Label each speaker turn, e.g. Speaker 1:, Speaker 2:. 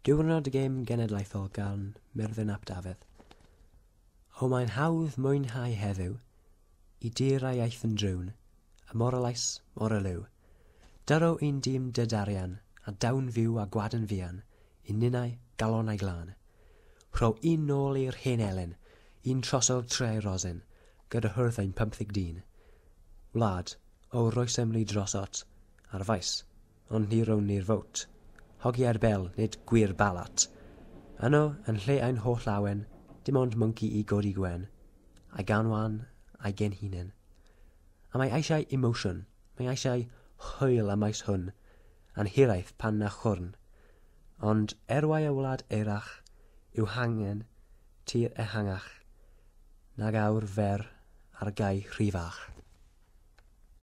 Speaker 1: Diwrnod y gêm genedlaethol gan Myrddin ap Dafyddd. O mae'n hawdd mwynhau heddiw, I dir a iaith yn drwn, y moralais mor ylyw. Dyro un dîm dydarian, a dawn fyw a gwad yn fian, I ninnau galon a'i glân. Rho un nôl i'r hen elyn, un trosol treu rosin, gyda hwrdd ein 15 Wlad, o roesemlu drosot, ar faes, ond ni rown ni'r fwt. Hogi ar bel, nid gwir balat. Yno, yn lle ein holl awen, dim ond mynci I godi gwen, a'i ganwan, a'i genhunen. A mae eisiau emotion, mae eisiau hwyl am maes hwn, a'n hiraeth pan na chwrn. Ond erwai y wlad eirach, yw hangen, tir ehangach, nag awr fer ar gai rhifach.